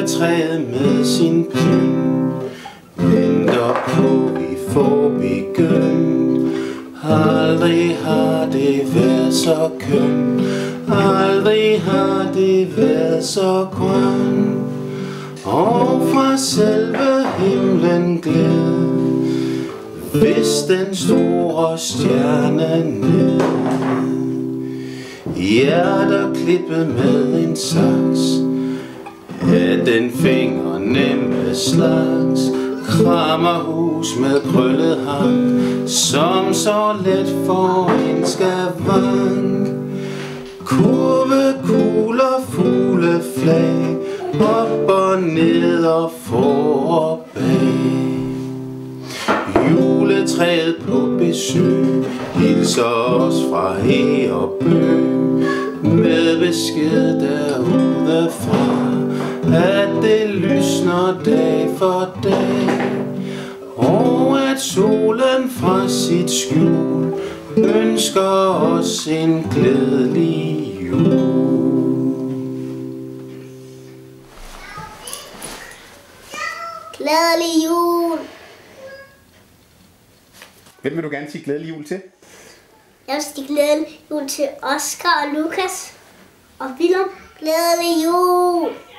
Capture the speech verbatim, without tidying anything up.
Juletræet med sin pynt venter på, vi får begyndt. Aldrig har det været så kønt, aldrig har det været så grønt. Og fra selve himlen gled, hvis den store stjerne ned. Hjerter klippet med en saks af den fingernemme slags. Krammerhus med krøllet hank, som så let får en skavank. Kurvekugler, fugleflag, op og ned og for og bag. Juletræet på besøg hilser os fra he og bø, med besked derudefra, at det lysner dag for dag, og at solen fra sit skjul ønsker os en glædelig jul. Glædelig jul! Hvem vil du gerne sige glædelig jul til? Jeg vil sige glædelig jul til Oscar og Lukas og Willem. Glædelig jul!